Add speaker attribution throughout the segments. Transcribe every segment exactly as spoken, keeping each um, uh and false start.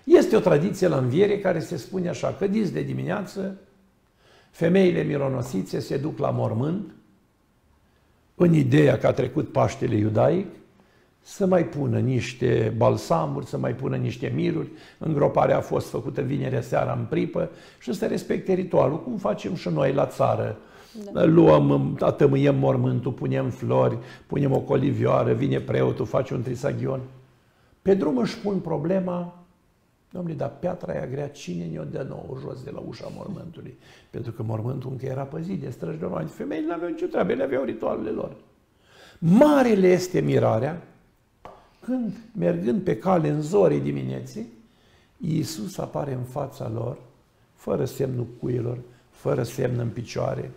Speaker 1: Este o tradiție la înviere care se spune așa, că dis de dimineață, femeile mironosițe se duc la mormânt, în ideea că a trecut Paștele iudaic, să mai pună niște balsamuri, să mai pună niște miruri, îngroparea a fost făcută vinerea seara în pripă și să respecte ritualul, cum facem și noi la țară. Da. Luăm, atămâiem mormântul, punem flori, punem o colivioară, vine preotul, face un trisaghion. Pe drum își pun problema, domnule, dar piatra aia grea, cine ne-o dă nouă jos de la ușa mormântului? Pentru că mormântul încă era păzit de străji de oameni. Femeile n-aveau nicio treabă, ele aveau ritualele lor. Marele este mirarea când, mergând pe cale în zorii dimineții, Iisus apare în fața lor, fără semnul cuielor, fără semn în picioare,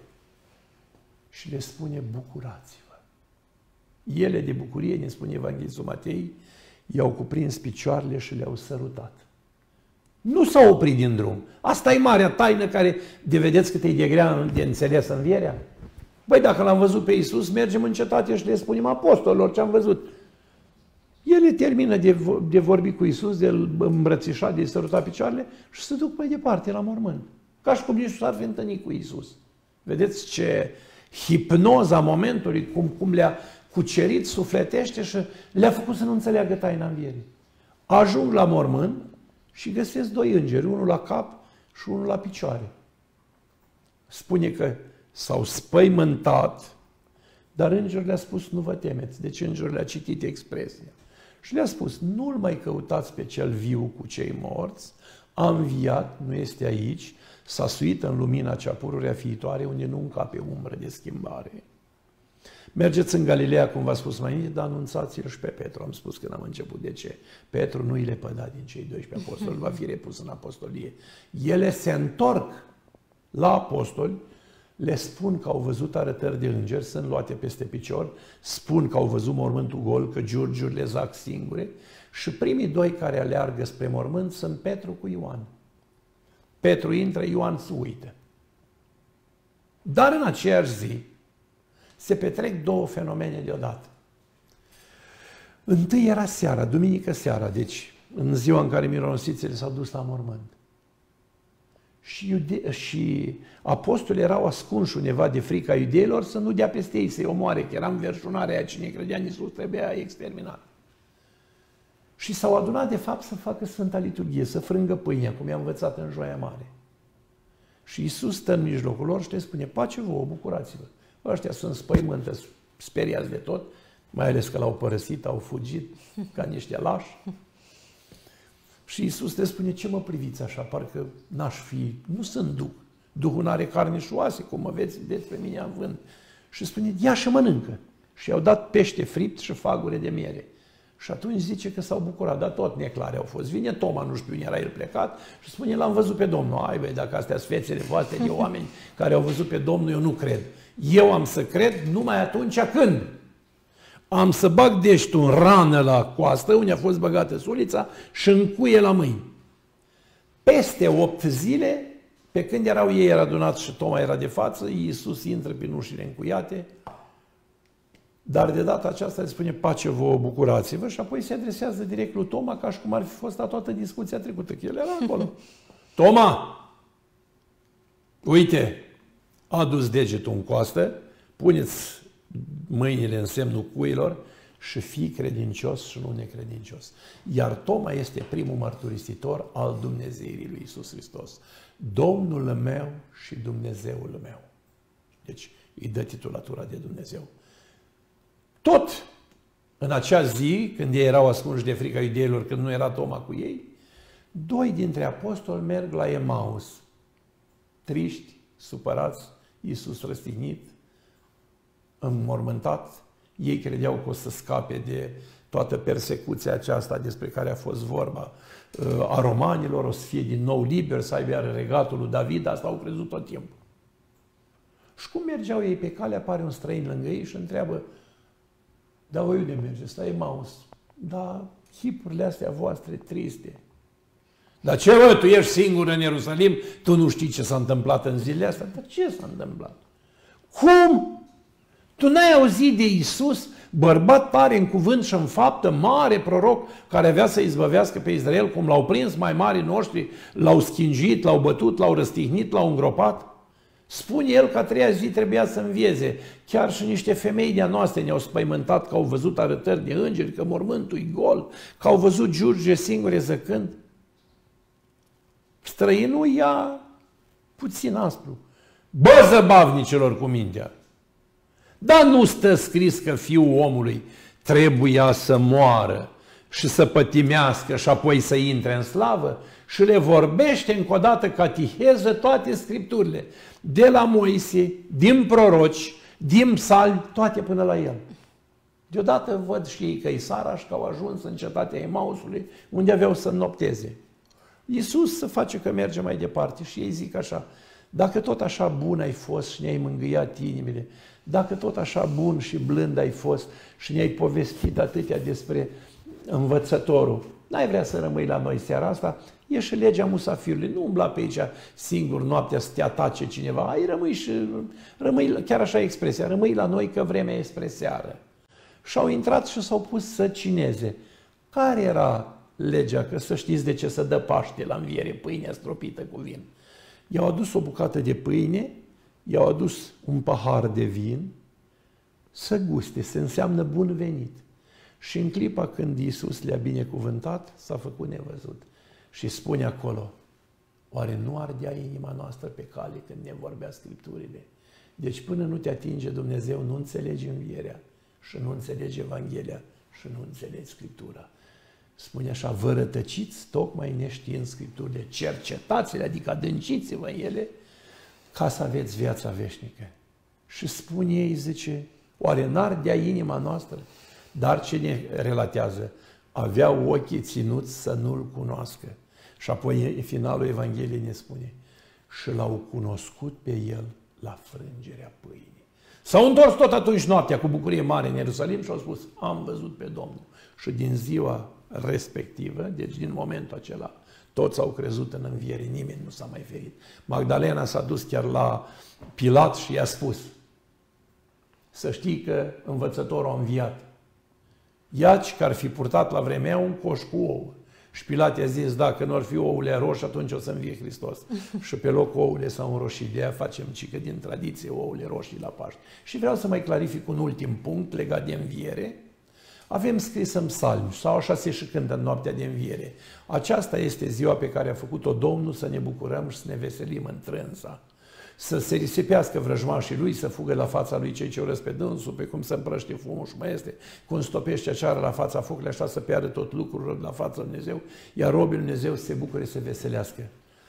Speaker 1: și le spune, bucurați-vă. Ele de bucurie, ne spune Evanghelistul Matei, i-au cuprins picioarele și le-au sărutat. Nu s-au oprit din drum. Asta e marea taină care, de vedeți cât e de grea de înțeles învierea? Băi, dacă l-am văzut pe Iisus, mergem în cetate și le spunem apostolilor ce am văzut. Ele termină de, de vorbi cu Iisus, de îmbrățișat, de sărutat picioarele și se duc mai departe la mormânt. Ca și cum nici nu s-ar fi întâlnit cu Iisus. Vedeți ce hipnoza momentului, cum, cum le-a cucerit, sufletește și le-a făcut să nu înțeleagă taina învierii. Ajung la mormânt și găsesc doi îngeri, unul la cap și unul la picioare. Spune că s-au spăimântat, dar îngerul le-a spus, nu vă temeți. Deci îngerul le-a citit expresia. Și le-a spus, nu-L mai căutați pe cel viu cu cei morți, a înviat, nu este aici, s-a suit în lumina cea pururea fiitoare, unde nu încape umbră de schimbare. Mergeți în Galileea, cum v-a spus mai înainte, dar anunțați-l și pe Petru. Am spus când am început. De ce? Petru nu îi lepăda din cei doisprezece apostoli, va fi repus în apostolie. Ele se întorc la apostoli, le spun că au văzut arătări de îngeri, sunt luate peste picior, spun că au văzut mormântul gol, că giurgiurile zac singure și primii doi care aleargă spre mormânt sunt Petru cu Ioan. Petru intră, Ioan se uită. Dar în aceeași zi se petrec două fenomene deodată. Întâi era seara, duminică seara, deci în ziua în care mironosițele s-au dus la mormânt. Și, iude- și apostolii erau ascunși undeva de frica iudeilor să nu dea peste ei, să-i omoare, că era înverșunarea aia, cine credea în Iisus trebuia exterminat. Și s-au adunat de fapt să facă Sfânta Liturghie, să frângă pâinea, cum i-a învățat în Joia Mare. Și Iisus stă în mijlocul lor și le spune, pace vouă, bucurați-vă. Ăștia sunt spăimântă, speriați de tot, mai ales că l-au părăsit, au fugit ca niște lași. Și Iisus le spune, ce mă priviți așa, parcă n-aș fi, nu sunt duh, Duhul n-are carne și oase, cum mă veți, vedeți pe mine având. Și spune, ia și mănâncă. Și i-au dat pește fript și fagure de miere. Și atunci zice că s-au bucurat, dar tot neclare au fost. Vine Toma, nu știu unde era el plecat, și spune, l-am văzut pe Domnul. Ai băi, dacă astea sunt fețele voastre de oameni care au văzut pe Domnul, eu nu cred. Eu am să cred numai atunci când am să bag deștul în rană la coastă, unde a fost băgată sulița, și încuie la mâini. Peste opt zile, pe când erau ei adunați și Toma era de față, Iisus intră prin ușile încuiate, dar de data aceasta le spune, pace vouă, bucurați-vă, și apoi se adresează direct lui Toma, ca și cum ar fi fost la toată discuția trecută, că el era acolo. Toma, uite, a dus degetul în coastă, puneți mâinile în semnul cuilor și fii credincios și nu necredincios. Iar Toma este primul mărturisitor al Dumnezeirii lui Iisus Hristos. Domnul meu și Dumnezeul meu. Deci îi dă titulatura de Dumnezeu. Tot în acea zi, când ei erau ascunși de frica iudeilor, când nu era Toma cu ei, doi dintre apostoli merg la Emaus, triști, supărați, Iisus răstignit, înmormântat. Ei credeau că o să scape de toată persecuția aceasta despre care a fost vorba a romanilor, o să fie din nou liber, să aibă iară regatul lui David, asta au crezut tot timpul. Și cum mergeau ei pe cale, apare un străin lângă ei și întreabă, dar voi unde mergeți? La Emaus. Dar chipurile astea voastre triste. Dar ce, bă, tu ești singur în Ierusalim, tu nu știi ce s-a întâmplat în zilele astea? Dar ce s-a întâmplat? Cum? Tu n-ai auzit de Iisus bărbat tare în cuvânt și în faptă, mare proroc care avea să izbăvească pe Israel, cum l-au prins mai marii noștri, l-au schinjit, l-au bătut, l-au răstihnit, l-au îngropat. Spune el că a treia zi trebuia să învieze. Chiar și niște femei de-a noastre ne-au spăimântat că au văzut arătări de îngeri, că mormântul e gol, că au văzut giurge singure zăcând. Străinul ia puțin aspru. Bă, zăbavnicilor cu mintea! Dar nu stă scris că fiul omului trebuia să moară și să pătimească și apoi să intre în slavă? Și le vorbește încă o dată, catiheză toate scripturile, de la Moise, din proroci, din psalmi, toate până la el. Deodată văd și ei că Isara și că au ajuns în cetatea Emausului, unde aveau să înnopteze. Iisus să face că merge mai departe și ei zic așa: dacă tot așa bun ai fost și ne-ai mângâiat inimile, dacă tot așa bun și blând ai fost și ne-ai povestit atâtea despre învățătorul, n-ai vrea să rămâi la noi seara asta? E și legea musafirului, nu umbla pe aici singur noaptea să te atace cineva, ai rămâi și, rămâi, chiar așa expresia, rămâi la noi că vremea e spre seară. Și au intrat și s-au pus să cineze. Care era legea? Că să știți de ce să dă Paște la înviere, pâinea stropită cu vin. I-au adus o bucată de pâine, i-au adus un pahar de vin, să guste, se înseamnă bun venit. Și în clipa când Iisus le-a binecuvântat, s-a făcut nevăzut. Și spune acolo: oare nu ardea inima noastră pe cale când ne vorbea Scripturile? Deci până nu te atinge Dumnezeu, nu înțelegi învierea și nu înțelegi Evanghelia și nu înțelegi Scriptura. Spune așa: vă rătăciți tocmai neștiind Scripturile, cercetați-le, adică adânciți-vă în ele, ca să aveți viața veșnică. Și spune ei, zice, oare n-ardea inima noastră? Dar ce ne relatează? Aveau ochii ținuți să nu-L cunoască. Și apoi în finalul Evangheliei ne spune: și L-au cunoscut pe El la frângerea pâinii. S-au întors tot atunci noaptea cu bucurie mare în Ierusalim și au spus: am văzut pe Domnul. Și din ziua respectivă, deci din momentul acela, toți au crezut în înviere, nimeni nu s-a mai ferit. Magdalena s-a dus chiar la Pilat și i-a spus: să știi că învățătorul a înviat. Iaci că ar fi purtat la vremea un coș cu ouă. Și Pilat i-a zis: dacă nu ar fi ouăle roșii, atunci o să învie Hristos. Și pe loc ouăle s-au înroșit. De aia facem cică din tradiție ouăle roșii la Paște. Și vreau să mai clarific un ultim punct legat de înviere. Avem scris în psalmi, sau așa se și cântă în noaptea de înviere: aceasta este ziua pe care a făcut-o Domnul, să ne bucurăm și să ne veselim în trânsa. Să se risipească vrăjmașii lui, să fugă la fața lui cei ce urăsc pe dânsul, pe cum se împrăște fumul și mai este, cum stopește ceara la fața focului, așa să piardă tot lucrul la fața lui Dumnezeu, iar robii lui Dumnezeu să se bucure, să se veselească.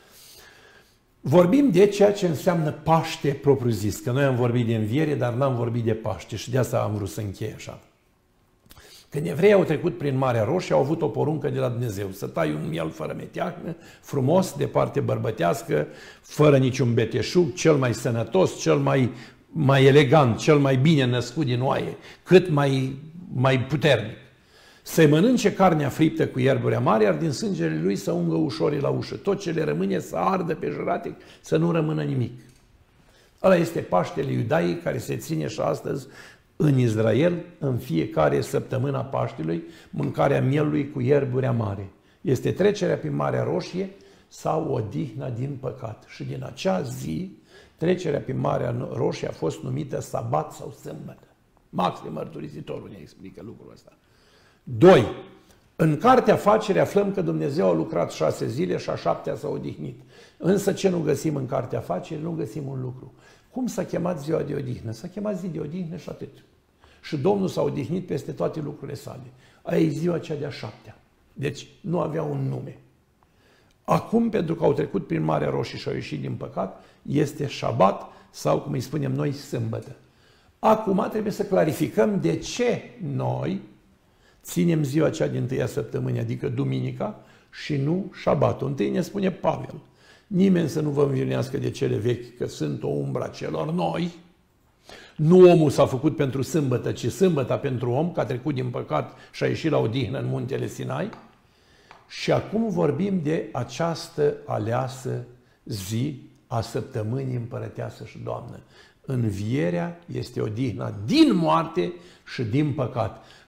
Speaker 1: Vorbim de ceea ce înseamnă Paște propriu-zis, că noi am vorbit de înviere, dar n-am vorbit de Paște și de asta am vrut să închei așa. Când evreii au trecut prin Marea Roșie, au avut o poruncă de la Dumnezeu: să tai un miel fără meteahnă, frumos, de parte bărbătească, fără niciun beteșug, cel mai sănătos, cel mai, mai elegant, cel mai bine născut din oaie, cât mai, mai puternic. Să-i mănânce carnea friptă cu ierburi amare, iar din sângele lui să ungă ușorii la ușă. Tot ce le rămâne să ardă pe juratic, să nu rămână nimic. Ăla este Paștele iudaic, care se ține și astăzi în Israel, în fiecare săptămână a Paștelui, mâncarea mielului cu ierburi amare. Este trecerea prin Marea Roșie sau odihna din păcat. Și din acea zi, trecerea prin Marea Roșie a fost numită sabat sau sâmbătă. Max de Mărturisitorul ne explică lucrul ăsta. Doi. În cartea Afaceri aflăm că Dumnezeu a lucrat șase zile și a șaptea s-a odihnit. Însă ce nu găsim în cartea Afaceri? Nu găsim un lucru. Cum s-a chemat ziua de odihnă? S-a chemat zi de odihnă și atât. Și Domnul s-a odihnit peste toate lucrurile sale. Aia e ziua cea de-a șaptea. Deci nu avea un nume. Acum, pentru că au trecut prin Marea Roșie și au ieșit din păcat, este șabat sau, cum îi spunem noi, sâmbătă. Acum trebuie să clarificăm de ce noi ținem ziua cea din tâia săptămâni, adică duminica, și nu șabatul. Întâi ne spune Pavel: nimeni să nu vă învinuiască de cele vechi, că sunt o umbră a celor noi. Nu omul s-a făcut pentru sâmbătă, ci sâmbăta pentru om, că a trecut din păcat și a ieșit la odihnă în muntele Sinai. Și acum vorbim de această aleasă zi a săptămânii împărăteasă și Doamnă. Învierea este odihna din moarte și din păcat.